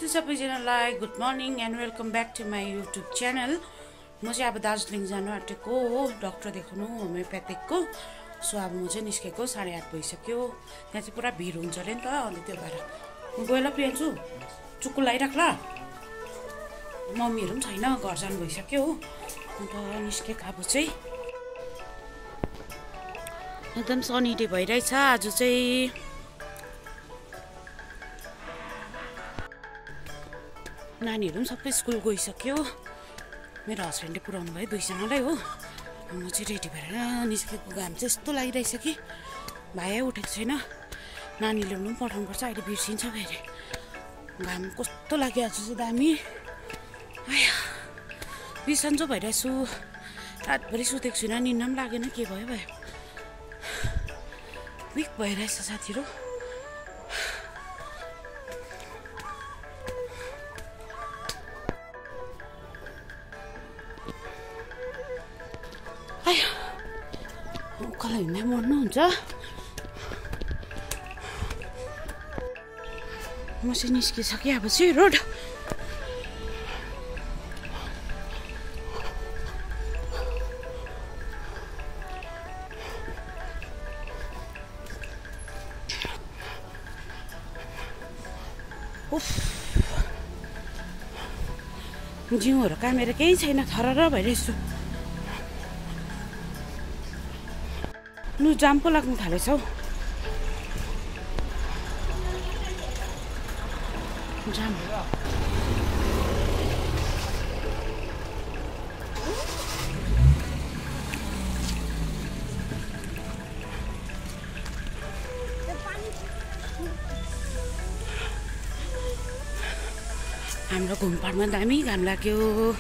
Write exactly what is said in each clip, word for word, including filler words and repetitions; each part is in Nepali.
सबैजनालाई good morning and welcome back to my YouTube channel. म चाहिँ अब दार्जिलिङ जानु आँटेको हो डक्टर देखाउनु होमियोप्याथिकको। सो अब म चाहिँ निस्केको साढे आठ भइसक्यो। त्यहाँ चाहिँ पुरा भिड हुन्छ अरे नि त, अन्त त्यो भएर गएर प्रियान्छु चुक्कु लगाइराख्ला। मम्मीहरू पनि छैन, घर जानु भइसक्यो हो। अन्त निस्केको अब चाहिँ एकदम सनी डे भइरहेछ आज चाहिँ। नानीहरू पनि सबै स्कुल गइसक्यो। मेरो हस्बेन्डले पुऱ्याउनु भयो दुईजनालाई हो। म चाहिँ रेडी भएर निस्केको। घाम चाहिँ यस्तो लागिरहेछ कि भाइ उठेको छैन। नानी ल्याउनु पनि पठाउनुपर्छ, अहिले बिर्सिन्छ फेरि। घाम कस्तो लाग्यो आज चाहिँ दामी। आया बिसन्चो भइरहेछु, रातभरि सुतेको छुइनँ, निन्दा पनि लागेन, के भयो भयो विक भइरहेछ साथीहरू। उकालो हिँड्दै मर्नुहुन्छ। म चाहिँ निस्किसकेँ अब चाहिँ रोड। उफ जिउहरू कामेर केही छैन, थरर भइरहेछु। लु जाम पो लाग्नु थालेछ हौ। जाम हाम्रो घुमपाडमा दामी घाम लाग्यो।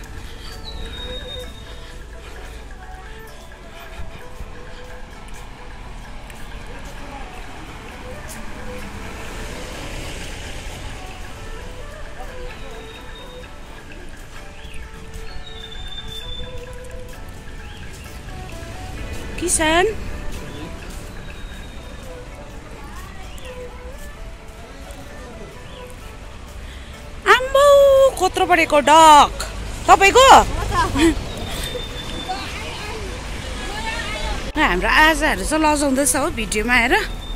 किसान आम्बो कत्रो परेको डक तपाईँको। हाम्रो आजाहरू चाहिँ लजाउँदैछ हो भिडियोमा आएर।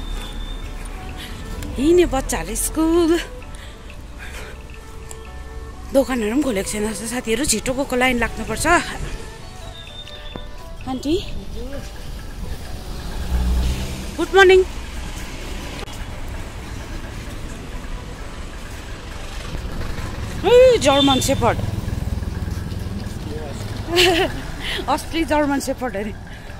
हिँड्ने बच्चाहरू स्कुल, दोकानहरू पनि खोलेको छैन साथीहरू। छिटो गएको लाइन लाग्नुपर्छ। Aunty good morning. German shepherd असली जर्मन सेफर्ड अरे।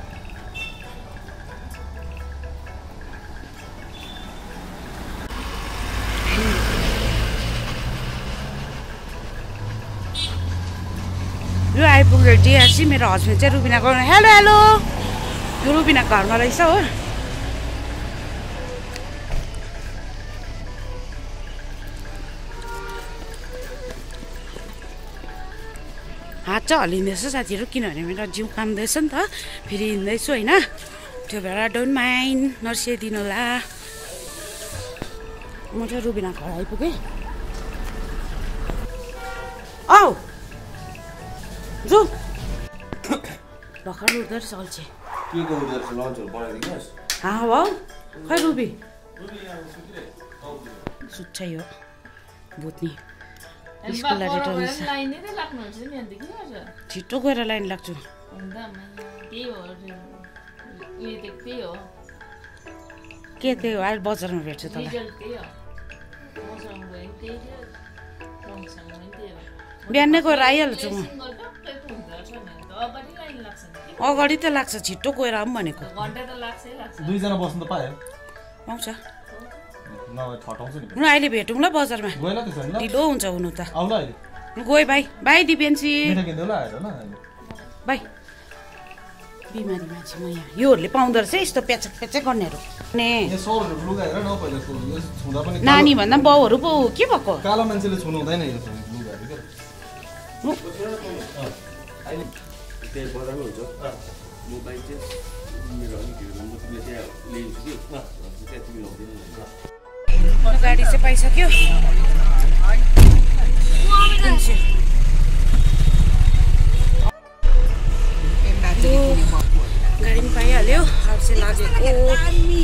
यो आइपुग्यो डिआरसी। मेरो हस्बेन्ड चाहिँ रुबिनाको हेलो हेलो रुबिना घरमा रहेछ हो। हात चाहिँ हल्लिँदैछ साथीहरू, किनभने मेरो जिउ काम्दैछ नि त, फेरि हिँड्दैछु होइन। त्यो भएर डोन्ट माइन्ड, नर्सिदिनु होला। म चाहिँ रुबिना घर आइपुगेँ। औ जो भर्खर उठ्दो रहेछ अल्छे। हो खै रुबी सुत्छ यो भुत्नी। छिटो गएर लाइन लाग्छु। के त्यही हो, अहिले बजारमा भेट्छु तँलाई। बिहानै गएर आइहाल्छु म। अगाडि त लाग्छ, छिटो गएर आऊँ भनेको। दुईजना बस्नु त पायो, पाउँछ। हुन अहिले भेटौँ ल बजारमा, ढिलो हुन्छ हुनु त। गयो भाइ भाइ दिपेन्सी भाइ। बिमारी मान्छे म यहाँ, योहरूले पाउँदो रहेछ यस्तो प्याचक प्याचक गर्नेहरू। नानी भन्दा पनि बाउहरू पो के भएको। कालो मान्छेले छुनु हुँदैन यो गाडी चाहिँ पाइसक्यो। गाडी पनि पाइहाल्यो अब चाहिँ लागेको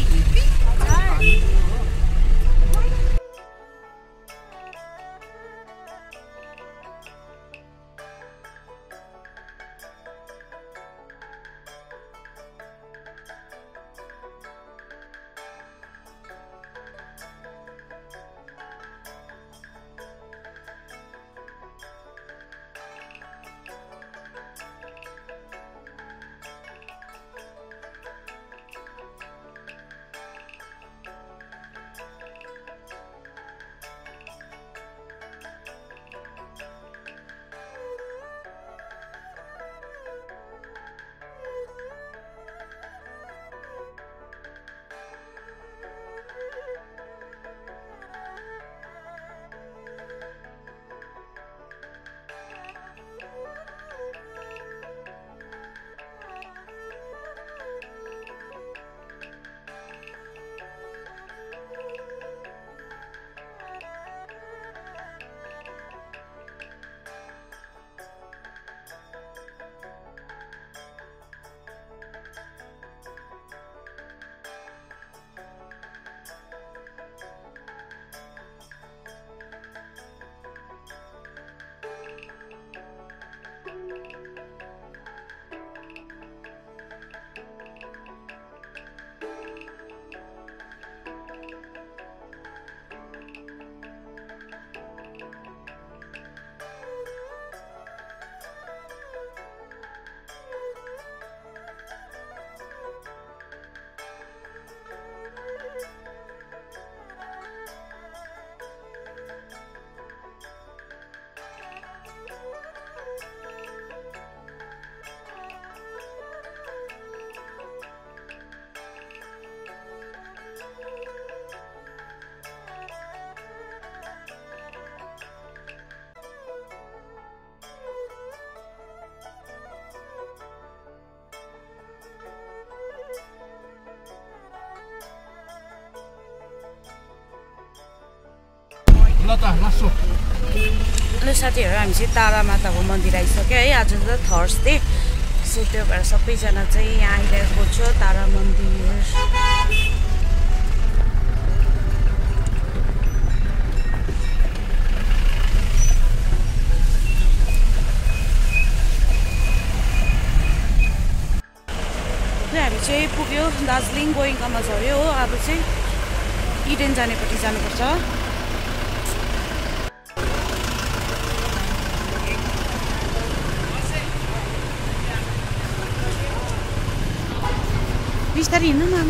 ल त लासो ल साथीहरू हामी चाहिँ तारा माताको मन्दिर आइसक्यो है आज त थर्सडे सो त्यो भएर सबैजना चाहिँ यहाँ आइरहेको छ तारा मन्दिर हामी चाहिँ पुग्यो दार्जिलिङ गोइङकामा झऱ्यो हो अब चाहिँ इडेन जानेपट्टि जानुपर्छ बिस्तारै हिँड्नु न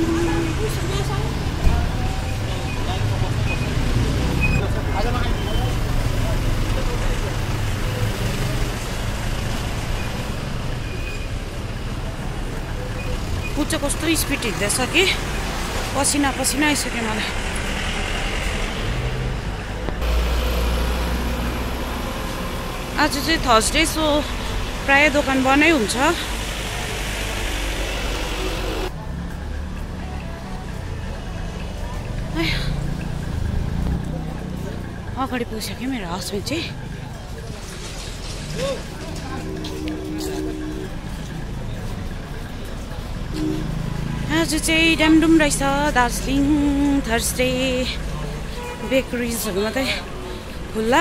पुच्च कस्तो स्पिड हिँड्दैछ कि पसिना पसिना आइसक्यो मलाई आज चाहिँ थर्सडे सो प्रायः दोकान बन्दै हुन्छ अगाडि पुगिसक्यो मेरो हस्बेन्ड चाहिँ आज चाहिँ ड्यामडुम रहेछ दार्जिलिङ थर्सडे बेकरिजहरू मात्रै खुल्ला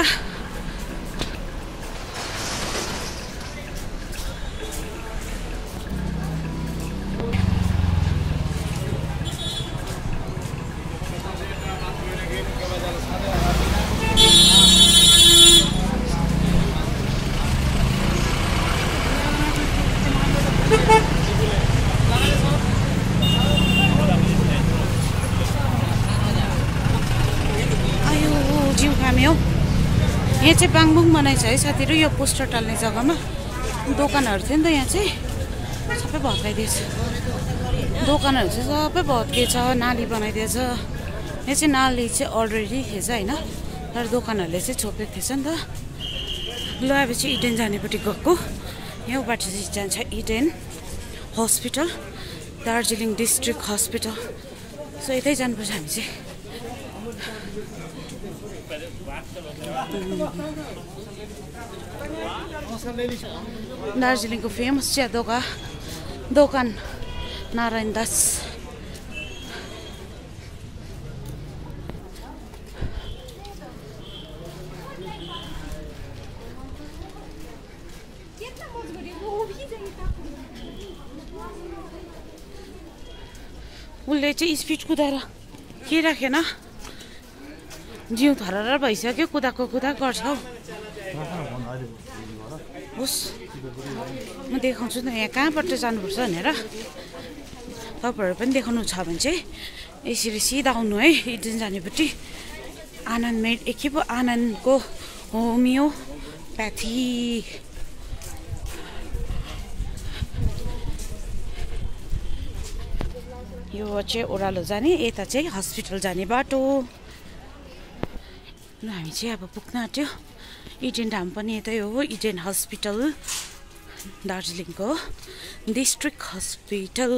यहाँ चाहिँ बाङबुङ बनाएछ है साथीहरू यो पोस्टर टाल्ने जग्गामा दोकानहरू थियो नि त यहाँ चाहिँ सबै भत्काइदिएछ दोकानहरू चाहिँ सबै भत्किएछ नाली बनाइदिएछ यहाँ चाहिँ नाली चाहिँ अलरेडी थिएछ होइन तर दोकानहरूले चाहिँ छोपेको थिएछ नि त ल अब चाहिँ इडेन जानेपट्टि गएको यहाँबाट चाहिँ जान्छ Eden hospital Darjeeling district hospital so यतै जानुपर्छ हामी चाहिँ दार्जिलिङको फेमस चिया दोकान दोकान नारायण दास। उसले चाहिँ स्पिड कुदाएर के राखेन, जिउ थरर भइसक्यो, कुदाको कुदा गर्छ हौ। होस् म देखाउँछु न यहाँ कहाँबाट जानुपर्छ भनेर। तपाईँहरू पनि देखाउनु छ भने चाहिँ यसरी सिधा आउनु है, इडेन जानेपट्टि आनन्द मेड एक पो आनन्दको होमियोप्याथी। यो चाहिँ ओह्रालो जाने, यता चाहिँ हस्पिटल जाने बाटो। ल हामी चाहिँ अब पुग्न आँट्यो। इडेन धाम पनि यतै हो, इडेन हस्पिटल दार्जिलिङको डिस्ट्रिक्ट हस्पिटल।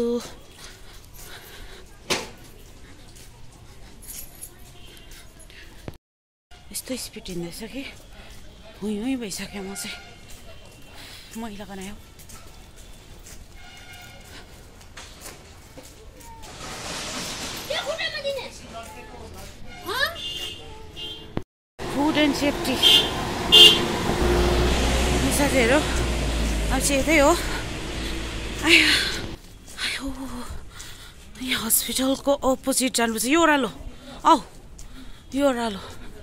यस्तो स्पिड हिँड्दैछ कि हुँ हुँ भइसक्यो म चाहिँ, मैला बनायो। फुड एन्ड सेफ्टी साथीहरू अब चाहिँ यतै हो। आयो आयो यहाँ हस्पिटलको अपोजिट जानुपर्छ। यो ओह्रालो औ, यो ओह्रालो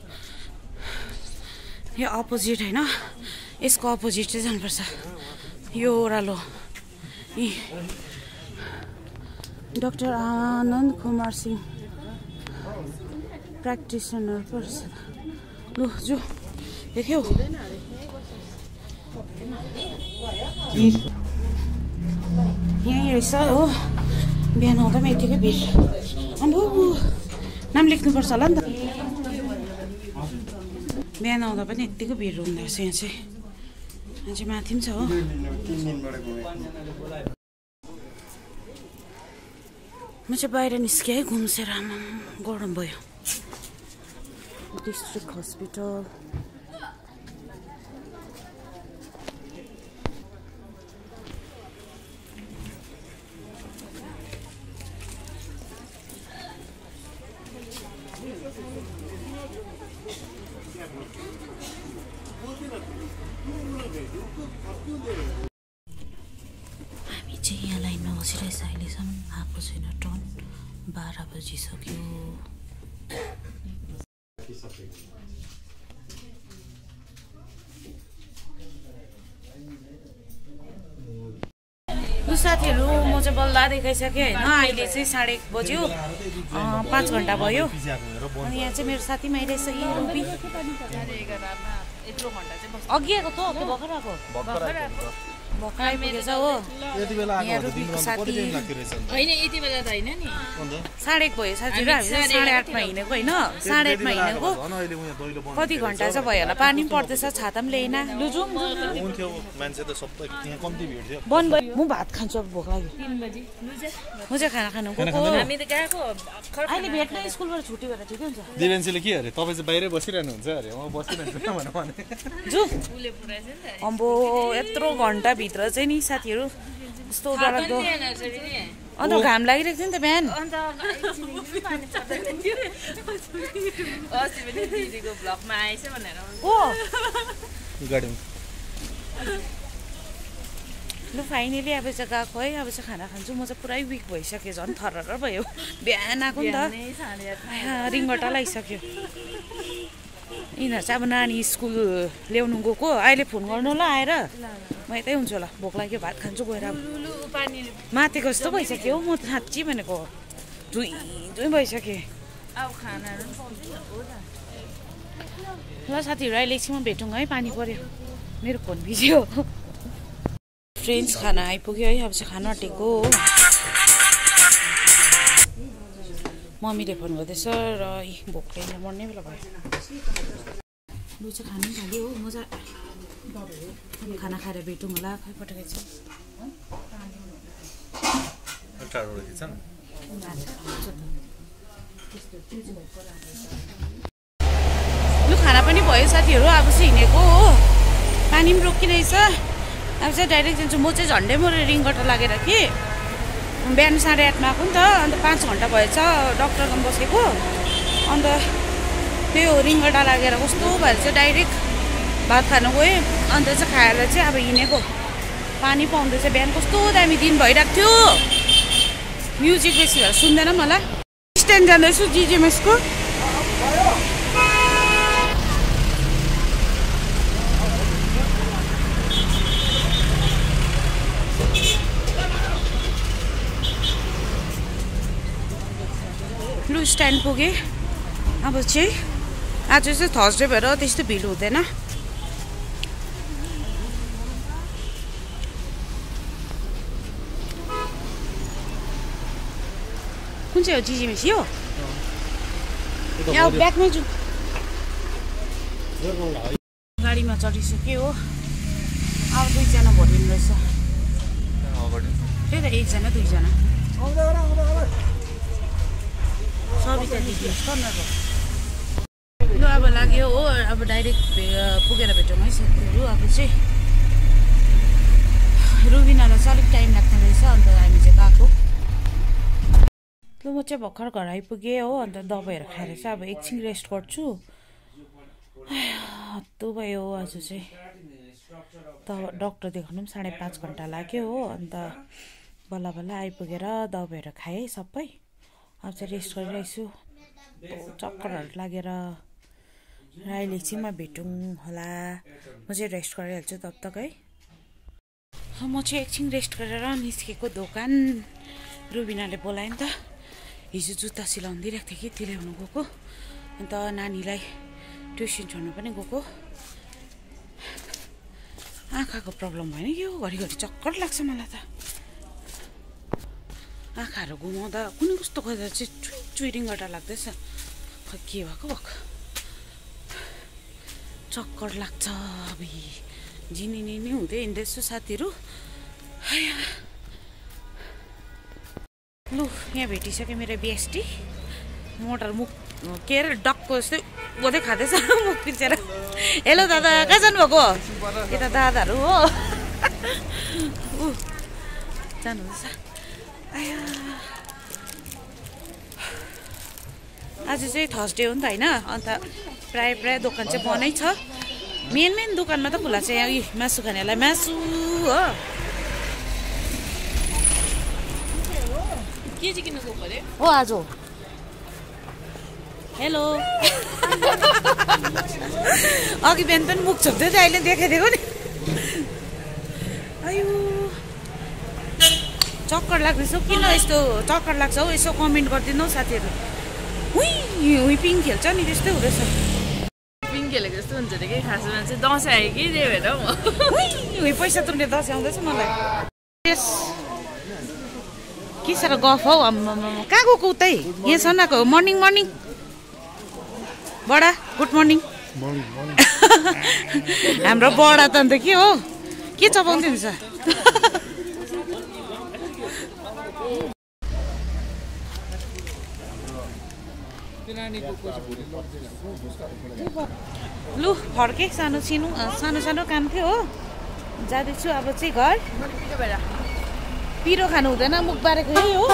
यो अपोजिट होइन, यसको अपोजिट चाहिँ जानुपर्छ। यो ओह्रालो यी डाक्टर आनन्द कुमार सिंह प्र्याक्टिसनर पर्छ। लु जो देख्यौ यहीँ रहेछ हो। बिहान आउँदा पनि यतिकै भिड। अम्बो नाम लेख्नुपर्छ होला नि त। बिहान आउँदा पनि यत्तिको भिड हुँदो रहेछ यहाँ चाहिँ। यहाँ चाहिँ माथि पनि छ हो। म चाहिँ बाहिर निस्केँ है घुम्सेर, आमा गरम भयो। डिस्ट्रिक्ट हस्पिटल हामी चाहिँ यहाँ लाइनमा बसिरहेछ। अहिलेसम्म आएको छैन ट्रेन, बाह्र बजिसक्यो। साथीहरू म चाहिँ बल्ल देखाइसकेँ होइन। अहिले चाहिँ साढे एक बज्यो, पाँच घन्टा भयो। अनि यहाँ चाहिँ मेरो साथी माइरहेछ यी रुपी। अघि आएको त भर्खर आएको भर्खर आइपुगेछ हो। यहाँ रुपीको साथी होइन, यति बेला त होइन नि, साढे एक भयो साथीहरू। हामी चाहिँ साढे आठमा हिँडेको होइन, साढे आठमा हिँडेको कति घन्टा चाहिँ भयो होला। पानी पनि पर्दैछ, छाता पनि ल्याइन। लु जाउँ बन्द भयो। म भात खान्छु अब, भोक लाग्यो। म चाहिँ खाना खानु गएको। अहिले भेट्न स्कुलबाट छुट्टी गरेर ठिकै हुन्छ। दिवेन्सीले के अरे तपाईँ चाहिँ बाहिरै बसिरहनु हुन्छ अरे, म बसिरहन्छु भनेर भने जु अम्बो यत्रो घन्टा भित्र चाहिँ नि साथीहरू यस्तो डरलाग्दो। अन्त घाम लागिरहेको थियो नि त बिहान। लु फाइनली अब चाहिँ गएको है। अब चाहिँ खाना खान्छु। म चाहिँ पुरै विक भइसक्यो, झन् थरर भयो। बिहान आएको नि त, रिङ्गटा लगाइसक्यो। यिनीहरू चाहिँ अब नानी स्कुल ल्याउनु गएको। अहिले फोन गर्नु ल आएर, म यतै हुन्छु होला। भोक लाग्यो, भात खान्छु गएर। अब माथिको जस्तो भइसक्यो हौ, म साँच्ची भनेको धुई धुई भइसकेँ। ल साथीहरू अहिले एकछिनमा भेटौँ है, पानी पऱ्यो, मेरो फोन भिज्यो। फ्रेन्ड्स खाना आइपुग्यो है। अब चाहिँ खाना आँटेको हो। मम्मीले फोन गर्दैछ र भोकले मर्ने बेला भयो। लु चाहिँ खानु थाल्यो हो। म चाहिँ खाना खाएर भेटौँ होला। खै पठाएको छ लु खाना पनि भयो साथीहरू। अब चाहिँ हिँडेको हो, पानी पनि रोकिरहेछ। अब चाहिँ डाइरेक्ट जान्छु। म चाहिँ झन्डै म रिङगटा लागेर कि बिहान साढे आठमा आएको नि त, अन्त पाँच घन्टा भएछ डक्टरमा बसेको। अन्त त्यो रिङगटा लागेर कस्तो भएर चाहिँ डाइरेक्ट भात खानु गएँ। अन्त चाहिँ खाएर चाहिँ अब हिँडेको। पानी पाउँदैछ। बिहान कस्तो दामी दिन भइरहेको थियो। म्युजिक बेसी भएर सुन्दैन मलाई। स्ट्यान्ड जाँदैछु जिजिएमएसको। लु स्ट्यान्ड पुगेँ। अब चाहिँ आज चाहिँ थर्सडे भएर त्यस्तो भिड हुँदैन। कुन चाहिँ हो जिजिएमएस यो? यहाँ ब्याकमै जाउँ। गाडीमा चढिसक्यो हो। अब दुईजना भरिनु रहेछ। त्यही त एकजना दुईजना सबिता दिदी कर्नर। लु अब लाग्यो हो। अब डाइरेक्ट पुगेर भेटौँ है साथीहरू। अब चाहिँ रुबिनालाई चाहिँ अलिक टाइम लाग्ने रहेछ। अन्त हामी चाहिँ गएको। लु म चाहिँ भर्खर घर आइपुगेँ हो। अन्त दबाईहरू खाएर चाहिँ अब एकछिन रेस्ट गर्छु। हत्तु भयो आज चाहिँ। त डक्टर देखाउनु पनि साढे पाँच घन्टा लाग्यो हो। अन्त बल्ल बल्ल आइपुगेर दबाईहरू खाएँ सबै। अब चाहिँ रेस्ट गरिरहेछु। चक्करहरू लागेर अहिले एकछिनमा भेटौँ होला। म चाहिँ रेस्ट गरिहाल्छु तब तक है। म चाहिँ एकछिन रेस्ट गरेर निस्केको दोकान। रुबिनाले बोलायो नि त। हिजो जुत्ता सिलाउनु दिइरहेको थिएँ कि त्यो ल्याउनु गएको। अन्त नानीलाई ट्युसन छोड्नु पनि गएको। आँखाको प्रब्लम भएन कि हो। घरिघरि चक्कर लाग्छ मलाई त। आँखाहरू घुमाउँदा कुनै कस्तो गर्दा चाहिँ चुइरिङगटा लाग्दैछ। खै के भएको भएको चक्कर लाग्छ। अब झिनिनी हुँदै हिँड्दैछु साथीहरू। लु यहाँ भेटिसक्यो मेरो बिएसटी। मोटर मुख के अरे डक्को जस्तै बोधै खाँदैछ मुख पिर्चेर। हेलो दादा, कहाँ जानुभएको? यता दादाहरू हो जानुहुँदैछ। आज चाहिँ थर्सडे हो नि त होइन। अन्त प्रायः प्रायः दोकान चाहिँ बन्दै छ। मेन मेन दोकानमा त खुला छ। यहाँ मासु खानेलाई मासु हो। के चाहिँ किन्नु गएको अरे हो आज? हेलो अघि बिहान पनि मुख छोप्दै थियो, अहिले देखाइदिएको नि। आयु चक्कर लाग्दैछ। किन यस्तो चक्कर लाग्छ हौ? यसो कमेन्ट गरिदिनु हौ साथीहरू। उही उही पिङ खेल्छ नि त्यस्तै हुँदैछ। पिङ खेलेको जस्तो हुन्छ अरे कि खासमा चाहिँ दसैँ आयो कि त्यही भएर म उही पैसा तुर्ने दसैँ आउँदैछ मलाई। यस के साह्रो गफ हौ। आम्मामा कहाँ गएको उतै? यहाँ सन्नाको मर्निङ मर्निङ बडा गुड मर्निङ। हाम्रो बडा त अन्त के हो के चपाउँदै हुन्छ? लु फर्के। सानो सिनो सानो सानो काम थियो हो। जाँदैछु अब चाहिँ घर। पिरो खानु हुँदैन मुख बारेको यही हो।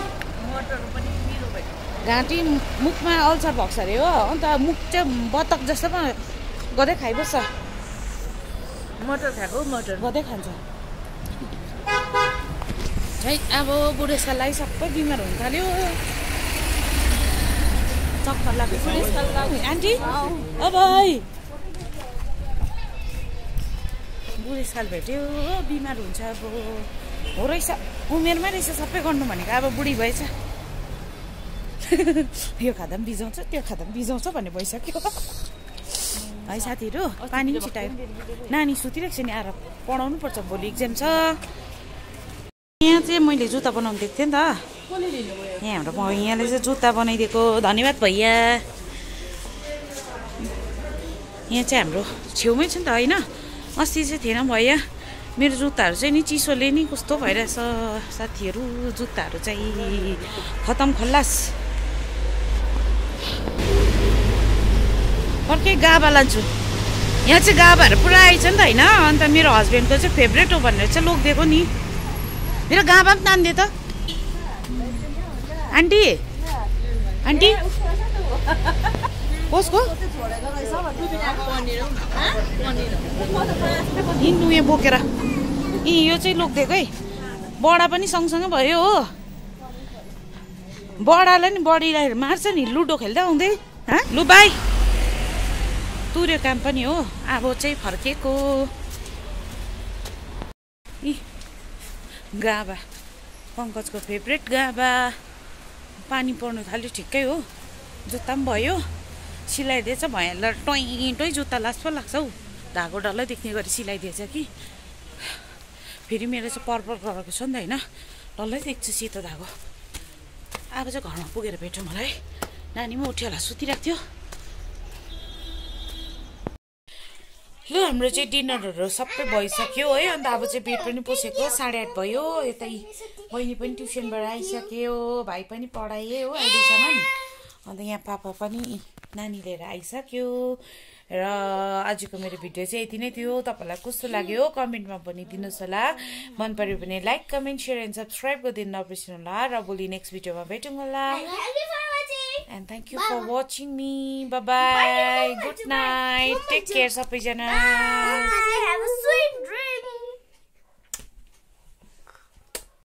घाँटी मुखमा अल्सर भएको छ अरे हो। अन्त मुख चाहिँ बतक जस्तो पो गर्दै खाइबस्छ। मटर खाएको मटर गर्दै खान्छ। है अब बुढेसकाललाई सबै बिमार हुन थाल्यो। चक्कर लाग्यो बुढेसकाल। आन्टी ओ भाइ बुढेसकाल भेट्यो बिमार हुन्छ। अब हो रहेछ उमेरमै रहेछ सबै गर्नु भनेको। अब बुढी भएछ। यो खाँदा पनि बिजाउँछ त्यो खाँदा पनि बिजाउँछ भन्ने भइसक्यो है साथीहरू। पानी पनि छिटायो। नानी सुतिरहेको छ नि। आएर पढाउनु पर्छ, भोलि इक्जाम छ। यहाँ चाहिँ मैले जुत्ता बनाउनु दिएको थिएँ नि त। यहाँ हाम्रो भैयाले चाहिँ जुत्ता बनाइदिएको। धन्यवाद भैया। यहाँ चाहिँ हाम्रो छेउमै छ नि त होइन। अस्ति चाहिँ थिएन भैया। मेरो जुत्ताहरू चाहिँ नि चिसोले नि कस्तो भइरहेछ साथीहरू। जुत्ताहरू चाहिँ खतम खल्लास। अर्कै गाभा लान्छु यहाँ चाहिँ गाभाहरू पुरा आइछ नि त होइन अन्त मेरो हस्बेन्डको चाहिँ फेभरेट हो भनेर चाहिँ लोगिदिएको नि मेरो गाभा पनि तानिदियो त आन्टी आन्टी कसको हिँड्नु यहाँ बोकेर यी यो चाहिँ लोगिदिएको है बडा पनि सँगसँगै भयो हो बडालाई नि बडीलाई मार्छ नि लुडो खेल्दै आउँदै लु बाई तुर्यो काम पनि हो अब चाहिँ फर्केको इ गाभा पङ्कजको फेभरेट गाभा पानी पर्नु थाल्यो ठिकै हो जुत्ता पनि भयो सिलाइदिएछ भैयालाई टोइ टोइ जुत्ता लास पो लाग्छ हौ धागो डल्लै देख्ने गरी सिलाइदिएछ कि फेरि मेरो चाहिँ पर्पल कलरको छ नि त होइन डल्लै देख्छु सेतो धागो अब चाहिँ घरमा पुगेर भेट्यो मलाई नानी पनि उठ्यो होला सुतिरहेको थियो ल हाम्रो चाहिँ डिनरहरू सबै भइसक्यो है अन्त अब चाहिँ बेड पनि पसेको साढे आठ भयो यतै बहिनी पनि ट्युसनबाट आइसक्यो भाइ पनि पढाएँ हो अहिलेसम्म अन्त यहाँ पापा पनि नानी लिएर आइसक्यो र आजको मेरो भिडियो चाहिँ यति नै थियो तपाईँलाई कस्तो लाग्यो कमेन्टमा पनि दिनुहोस् होला मन पर्यो भने like comment share and subscribe गरिदिनु नबिर्सनु होला र भोलि नेक्स्ट भिडियोमा भेटौँ होला and thank you for watching me. Bye bye. Good night. Take care सबैजना.